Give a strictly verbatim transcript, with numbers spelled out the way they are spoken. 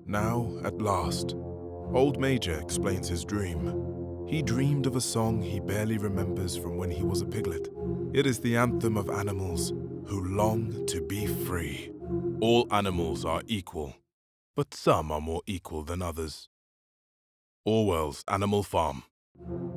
Now, at last, Old Major explains his dream. He dreamed of a song he barely remembers from when he was a piglet. It is the anthem of animals who long to be free. All animals are equal, but some are more equal than others. Orwell's Animal Farm.